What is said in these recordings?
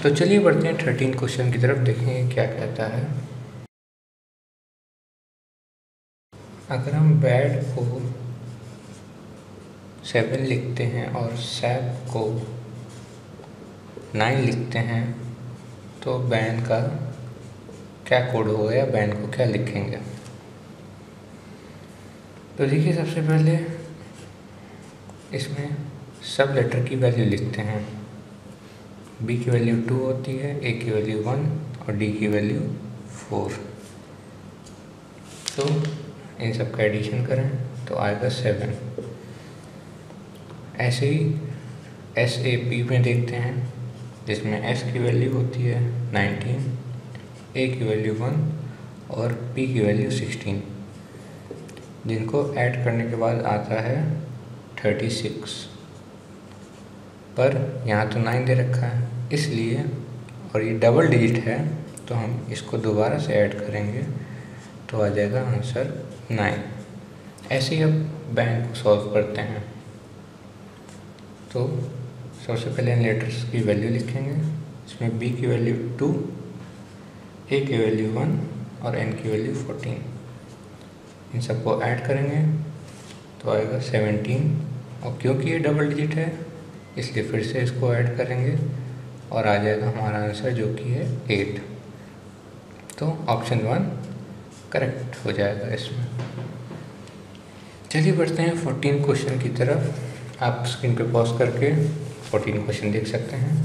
तो चलिए बढ़ते हैं 13 क्वेश्चन की तरफ, देखें क्या कहता है। अगर हम बैड को 7 लिखते हैं और सैप को 9 लिखते हैं तो बैन का क्या कोड होगा या बैन को क्या लिखेंगे। तो देखिए, सबसे पहले इसमें सब लेटर की वैल्यू लिखते हैं। बी की वैल्यू 2 होती है, ए की वैल्यू 1 और डी की वैल्यू 4। तो इन सब का एडिशन करें तो आएगा 7। ऐसे ही SAP में देखते हैं, जिसमें S की वैल्यू होती है 19, A की वैल्यू 1 और P की वैल्यू 16, जिनको ऐड करने के बाद आता है 36। पर यहाँ तो 9 दे रखा है, इसलिए, और ये डबल डिजिट है, तो हम इसको दोबारा से ऐड करेंगे तो आ जाएगा आंसर 9। ऐसे ही अब बैन को सॉल्व करते हैं। तो सबसे पहले इन लेटर्स की वैल्यू लिखेंगे। इसमें B की वैल्यू 2, A की वैल्यू 1 और N की वैल्यू 14। इन सबको ऐड करेंगे तो आएगा 17, और क्योंकि ये डबल डिजिट है इसलिए फिर से इसको ऐड करेंगे और आ जाएगा हमारा आंसर, जो कि है 8। तो ऑप्शन 1 करेक्ट हो जाएगा इसमें। चलिए बढ़ते हैं 14 क्वेश्चन की तरफ। आप स्क्रीन पे पॉज करके 14 क्वेश्चन देख सकते हैं।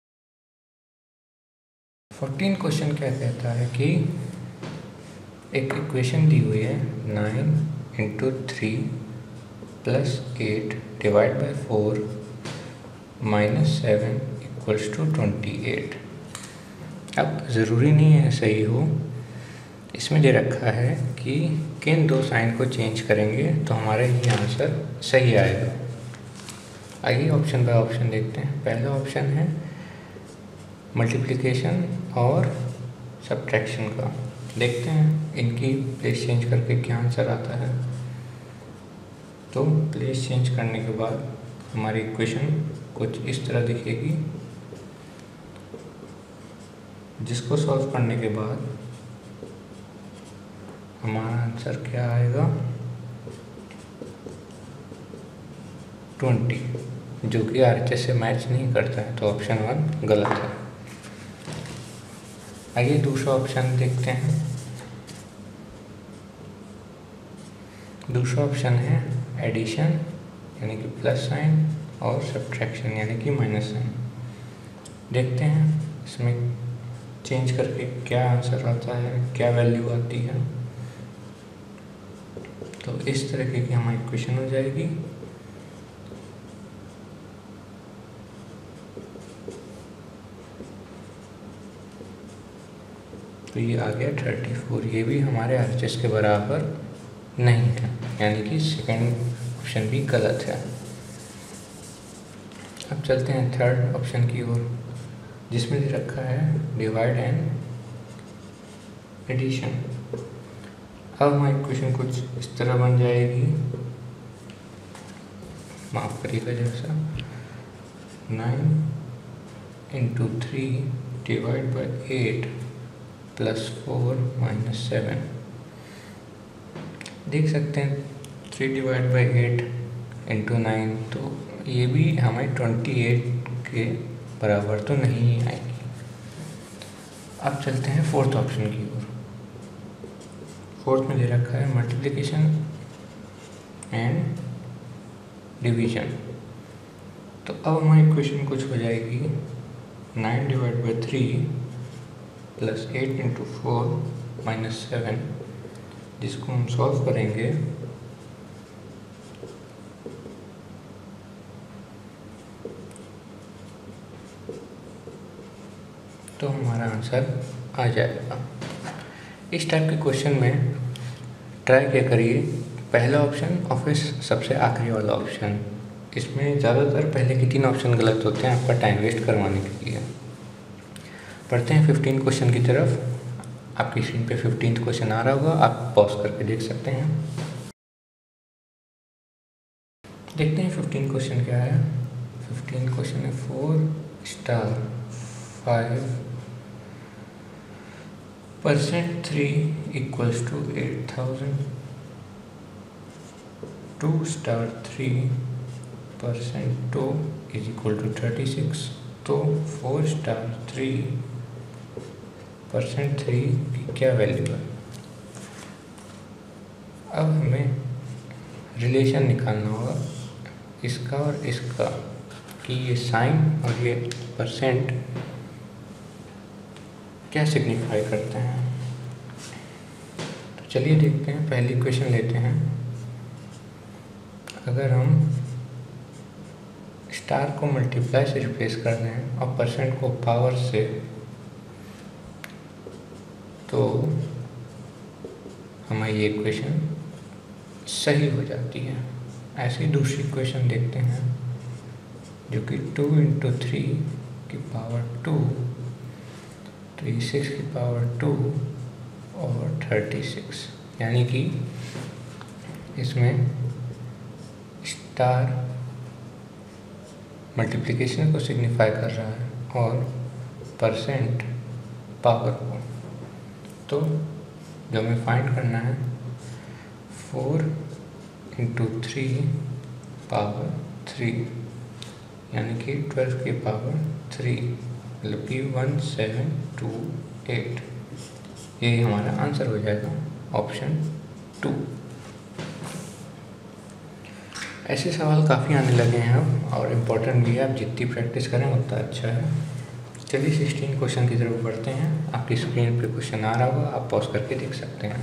14 क्वेश्चन क्या कहता है कि एक इक्वेशन दी हुई है 9 × 3 + 8 / 4 - 7 = 28। अब ज़रूरी नहीं है सही हो, इसमें दे रखा है कि किन दो साइन को चेंज करेंगे तो हमारा ये आंसर सही आएगा। आइए ऑप्शन बाय ऑप्शन देखते हैं। पहला ऑप्शन है मल्टीप्लिकेशन और सब्ट्रैक्शन का। देखते हैं इनकी प्लेस चेंज करके क्या आंसर आता है। तो प्लेस चेंज करने के बाद हमारी इक्वेशन कुछ इस तरह दिखेगी, जिसको सॉल्व करने के बाद हमारा आंसर क्या आएगा 20, जो कि RHS से मैच नहीं करता है, तो ऑप्शन 1 गलत है। आइए दूसरा ऑप्शन देखते हैं। दूसरा ऑप्शन है एडिशन यानी कि प्लस साइन और सब्ट्रैक्शन यानी कि माइनस साइन। देखते हैं इसमें चेंज करके क्या आंसर आता है, क्या वैल्यू आती है। तो इस तरीके की हमारी इक्वेशन हो जाएगी। तो ये आ गया 34। ये भी हमारे RHS के बराबर नहीं है, यानी कि सेकंड ऑप्शन भी गलत है। अब चलते हैं थर्ड ऑप्शन की ओर, जिसमें दे रखा है डिवाइड एंड एडिशन। अब हमारी इक्वेशन कुछ इस तरह बन जाएगी, माफ करिएगा जैसा 9 × 3 / 8 + 4 - 7। देख सकते हैं 3 / 8 × 9, तो ये भी हमें 28 के बराबर तो नहीं आएगी। अब चलते हैं फोर्थ ऑप्शन की ओर। फोर्थ में दे रखा है मल्टीप्लिकेशन एंड डिवीजन। तो अब हमारी इक्वेशन कुछ हो जाएगी 9 / 3 + 8 × 4 - 7, जिसको हम सॉल्व करेंगे तो हमारा आंसर आ जाएगा। इस टाइप के क्वेश्चन में ट्राई क्या करिए, पहला ऑप्शन और फिर सबसे आखिरी वाला ऑप्शन। इसमें ज़्यादातर पहले के 3 ऑप्शन गलत होते हैं आपका टाइम वेस्ट करवाने के लिए। पढ़ते हैं 15 क्वेश्चन की तरफ। आपकी स्क्रीन पे 15th क्वेश्चन आ रहा होगा, आप पॉज करके देख सकते हैं। देखते हैं 15 क्वेश्चन क्या है। 15 क्वेश्चन है 4 * 5% 3 equals to 8000. 2 star 3% 2 is equal to 36. तो 4 star 3% 3 की क्या वैल्यू है? अब हमें रिलेशन निकालना होगा इसका और इसका, कि ये साइन और ये परसेंट क्या सिग्निफाई करते हैं। तो चलिए देखते हैं, पहली इक्वेशन लेते हैं। अगर हम स्टार को मल्टीप्लाई से रिप्लेस कर दें और परसेंट को पावर से, तो हमारी ये इक्वेशन सही हो जाती है। ऐसी दूसरी इक्वेशन देखते हैं जो कि 2 × 3 की पावर 2, 36 की पावर 2 और 36, यानी कि इसमें स्टार मल्टीप्लिकेशन को सिग्निफाई कर रहा है और परसेंट पावर को। तो जो हमें फाइंड करना है 4 × 3 पावर 3, यानी कि 12 की पावर 3, मतलब कि 1728। यही हमारा आंसर हो जाएगा, ऑप्शन 2। ऐसे सवाल काफ़ी आने लगे हैं अब, और इम्पोर्टेंट भी है। आप जितनी प्रैक्टिस करें उतना अच्छा है। चलिए 16 क्वेश्चन की तरफ बढ़ते हैं। आपकी स्क्रीन पे क्वेश्चन आ रहा होगा, आप पॉज करके देख सकते हैं।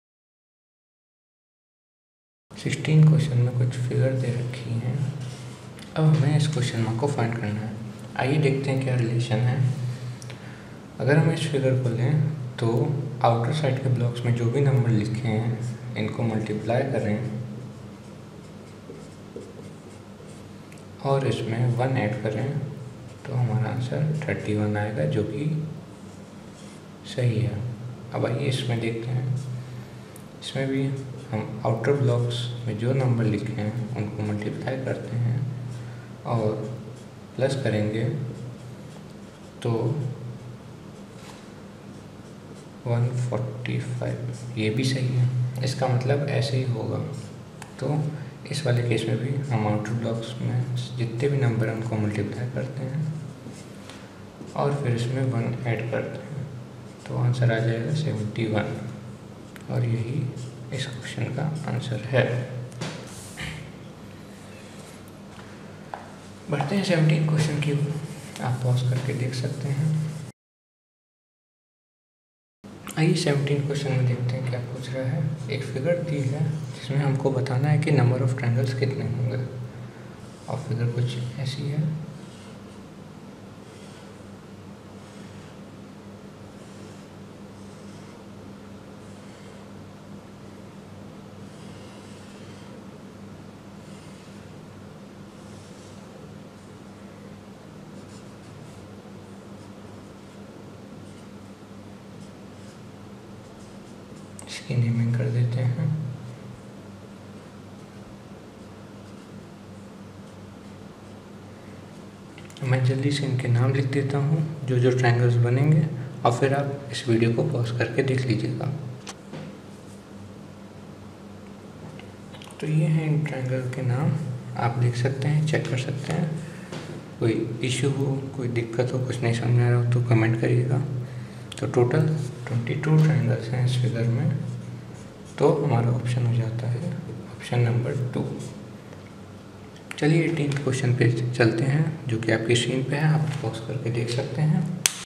16 क्वेश्चन में कुछ फिगर दे रखी हैं। अब हमें इस क्वेश्चन मार्क को फाइंड करना है। आइए देखते हैं क्या रिलेशन है। अगर हम इस फिगर को लें तो आउटर साइड के ब्लॉक्स में जो भी नंबर लिखे हैं इनको मल्टीप्लाई करें और इसमें 1 ऐड करें तो हमारा आंसर 31 आएगा, जो कि सही है। अब आइए इसमें देखते हैं। इसमें भी हम आउटर ब्लॉक्स में जो नंबर लिखे हैं उनको मल्टीप्लाई करते हैं और प्लस करेंगे तो 145, ये भी सही है। इसका मतलब ऐसे ही होगा। तो इस वाले केस में भी हम आउटर ब्लॉक्स में जितने भी नंबर हैं उनको मल्टीप्लाई करते हैं और फिर इसमें 1 ऐड करते हैं, तो आंसर आ जाएगा 71, और यही इस क्वेश्चन का आंसर है। बढ़ते हैं 17 क्वेश्चन की, आप पॉज करके देख सकते हैं। आइए 17 क्वेश्चन में देखते हैं क्या पूछ रहा है। एक फिगर दी है जिसमें हमको बताना है कि नंबर ऑफ ट्रायंगल्स कितने होंगे, और फिगर कुछ ऐसी है। इसकी नेमिंग कर देते हैं। मैं जल्दी से इनके नाम लिख देता हूँ जो जो ट्रायंगल्स बनेंगे, और फिर आप इस वीडियो को पॉज करके देख लीजिएगा। तो ये हैं इन ट्रायंगल के नाम, आप देख सकते हैं, चेक कर सकते हैं। कोई इशू हो, कोई दिक्कत हो, कुछ नहीं समझ आ रहा हो तो कमेंट करिएगा। तो टोटल 22 ट्रायंगल्स हैं इस फिगर में, तो हमारा ऑप्शन हो जाता है ऑप्शन नंबर 2। चलिए 18 क्वेश्चन पे चलते हैं, जो कि आपकी स्क्रीन पे है, आप पॉज करके देख सकते हैं।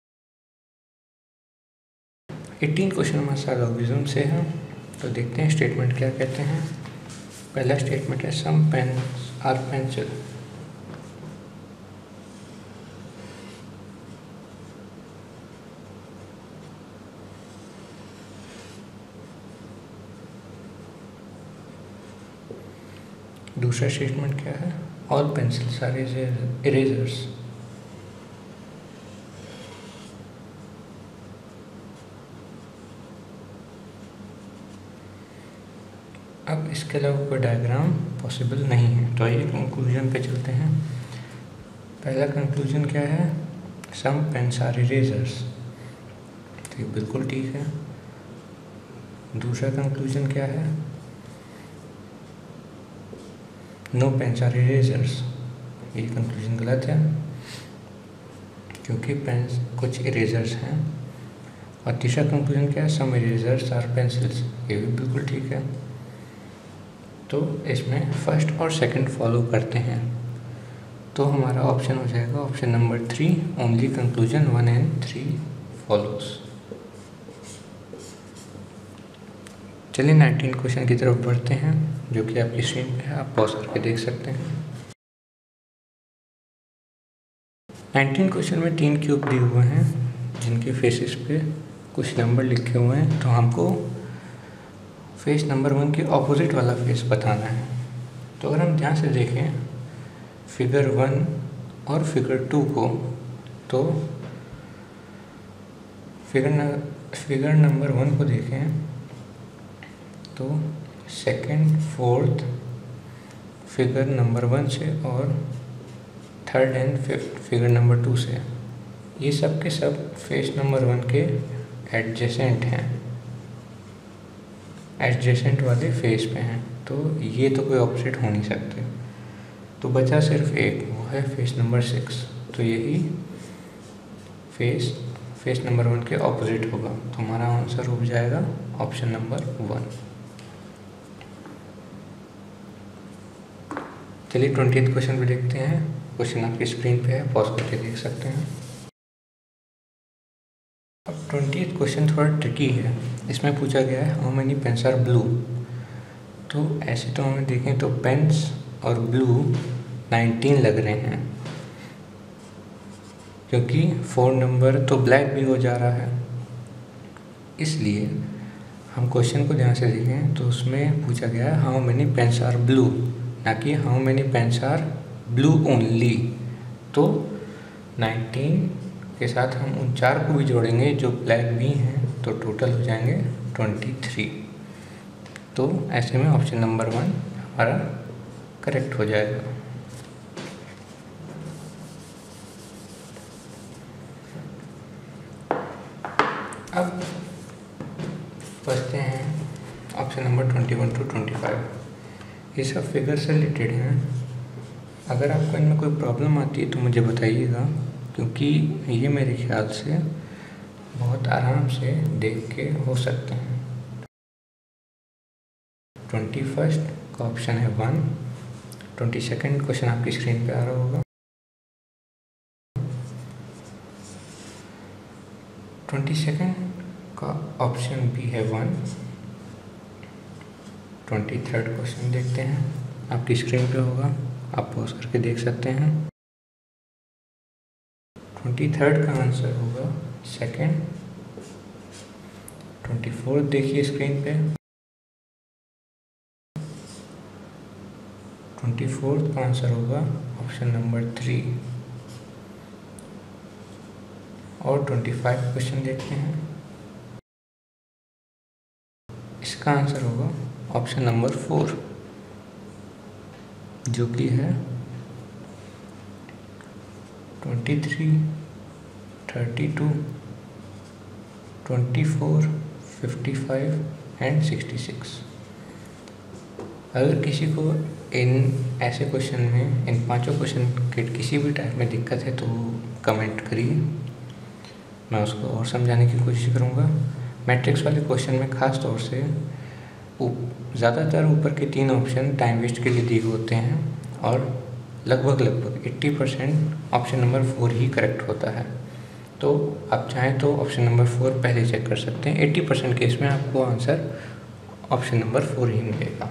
18 क्वेश्चन हमारे साथ लॉगरिथम से है, तो देखते हैं स्टेटमेंट क्या कहते हैं। पहला स्टेटमेंट है सम पेन्स आर पेंसिल। दूसरा स्टेटमेंट क्या है, ऑल पेंसिल्स आर इरेजर्स। अब इसके अलावा कोई डायग्राम पॉसिबल नहीं है, तो आइए कंक्लूजन पे चलते हैं। पहला कंक्लूजन क्या है, सम पेन्स आर इरेजर्स, तो ये बिल्कुल ठीक है। दूसरा कंक्लूजन क्या है? नो पेन्स आर इरेजर्स, ये कंक्लूजन गलत है क्योंकि पेन्स कुछ इरेजर्स हैं। और तीसरा कंक्लूजन क्या है? सम इरेजर्स आर पेंसिल्स, ये भी बिल्कुल ठीक है। तो इसमें फर्स्ट और सेकंड फॉलो करते हैं, तो हमारा ऑप्शन हो जाएगा option number 3, only conclusion 1 and 3 follows. चलिए 19 क्वेश्चन की तरफ बढ़ते हैं, जो कि आपकी स्क्रीन पे है, आप पॉज करके देख सकते हैं। 19 क्वेश्चन में 3 क्यूब दिए हुए हैं जिनके फेसेस पे कुछ नंबर लिखे हुए हैं, तो हमको फेस नंबर 1 के ऑपोजिट वाला फेस बताना है। तो अगर हम ध्यान से देखें फिगर 1 और फिगर 2 को, तो फिगर नंबर 1 को देखें तो सेकंड, फोर्थ फिगर नंबर 1 से और third and fifth figure number 2 से, ये सब के सब फेस नंबर 1 के एडजेसेंट हैं, एडजेसेंट वाले फेस पे हैं, तो ये तो कोई ऑपोजिट हो नहीं सकते। तो बचा सिर्फ एक, वो है फेस नंबर 6, तो यही फेस नंबर 1 के ऑपोजिट होगा। तो हमारा आंसर हो जाएगा ऑप्शन नंबर 1। चलिए 20th क्वेश्चन पे देखते हैं। क्वेश्चन आपकी स्क्रीन पे है, पॉज करके देख सकते हैं। अब 20th क्वेश्चन थोड़ा ट्रिकी है। इसमें पूछा गया है how many pens are blue. तो ऐसे तो हमें देखें तो पेन्स और ब्लू 19 लग रहे हैं, क्योंकि 4 नंबर तो ब्लैक भी हो जा रहा है। इसलिए हम क्वेश्चन को ध्यान से देखें तो उसमें पूछा गया है how many pens are blue, ना कि how many pens are blue only. तो 19 के साथ हम उन 4 को भी जोड़ेंगे जो ब्लैक भी हैं, तो टोटल हो जाएंगे 23। तो ऐसे में ऑप्शन नंबर 1 हमारा करेक्ट हो जाएगा। अब बचते हैं ऑप्शन नंबर 21 to 25। ये सब फिगर से रिलेटेड हैं। अगर आपको इनमें कोई प्रॉब्लम आती है तो मुझे बताइएगा, क्योंकि ये मेरे ख्याल से बहुत आराम से देख के हो सकते हैं। 21 का ऑप्शन है 1, 22nd क्वेश्चन आपकी स्क्रीन पे आ रहा होगा। 22nd का ऑप्शन भी है 1। 23rd क्वेश्चन देखते हैं, आपकी स्क्रीन पे होगा, आप पॉज करके देख सकते हैं। 23rd का आंसर होगा 2nd। 24th देखिए स्क्रीन पे, 24th का आंसर होगा ऑप्शन नंबर 3। और 25 क्वेश्चन देखते हैं, इसका आंसर होगा ऑप्शन नंबर 4, जो कि है 23, 32, 24, 55 एंड 66। अगर किसी को इन ऐसे क्वेश्चन में, इन 5 क्वेश्चन के किसी भी टाइप में दिक्कत है तो कमेंट करिए, मैं उसको और समझाने की कोशिश करूँगा। मैट्रिक्स वाले क्वेश्चन में ख़ास तौर से ज़्यादातर ऊपर के 3 ऑप्शन टाइम वेस्ट के लिए दिए होते हैं और लगभग 80% ऑप्शन नंबर 4 ही करेक्ट होता है। तो आप चाहें तो ऑप्शन नंबर 4 पहले चेक कर सकते हैं। 80% केस में आपको आंसर ऑप्शन नंबर 4 ही मिलेगा।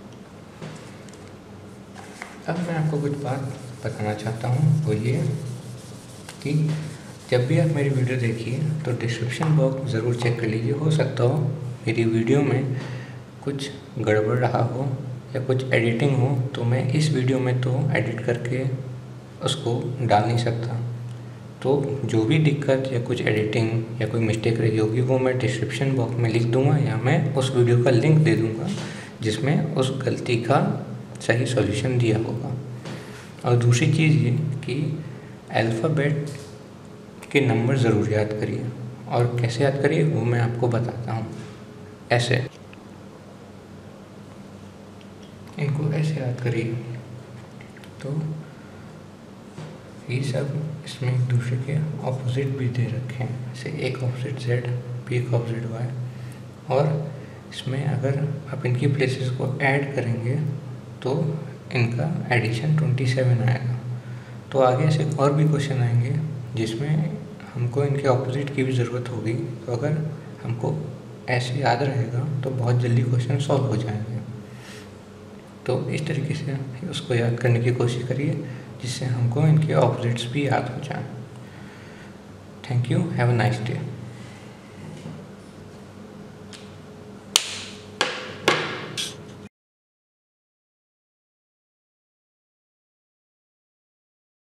अब मैं आपको कुछ बात बताना चाहता हूँ, वो ये कि जब भी आप मेरी वीडियो देखिए तो डिस्क्रिप्शन बॉक्स ज़रूर चेक कर लीजिए। हो सकता हो मेरी वीडियो में कुछ गड़बड़ रहा हो या कुछ एडिटिंग हो, तो मैं इस वीडियो में तो एडिट करके उसको डाल नहीं सकता। तो जो भी दिक्कत या कुछ एडिटिंग या कोई मिस्टेक रही होगी वो मैं डिस्क्रिप्शन बॉक्स में लिख दूंगा, या मैं उस वीडियो का लिंक दे दूंगा जिसमें उस गलती का सही सॉल्यूशन दिया होगा। और दूसरी चीज़ ये कि अल्फ़ाबेट के नंबर ज़रूर याद करिए, और कैसे याद करिए वो मैं आपको बताता हूँ। ऐसे इनको ऐसे याद करिए। तो ये सब इसमें एक दूसरे के ऑपोजिट भी दे रखे हैं, जैसे एक ऑपोजिट जेड, बी एक ऑपोजिट वाई, और इसमें अगर आप इनकी प्लेसेस को ऐड करेंगे तो इनका एडिशन 27 आएगा। तो आगे ऐसे और भी क्वेश्चन आएंगे जिसमें हमको इनके ऑपोजिट की भी ज़रूरत होगी। तो अगर हमको ऐसे याद रहेगा तो बहुत जल्दी क्वेश्चन सॉल्व हो जाएंगे। तो इस तरीके से उसको याद करने की कोशिश करिए जिससे हमको इनके ऑपोजिट्स भी याद हो जाएं। Thank you, have a nice day.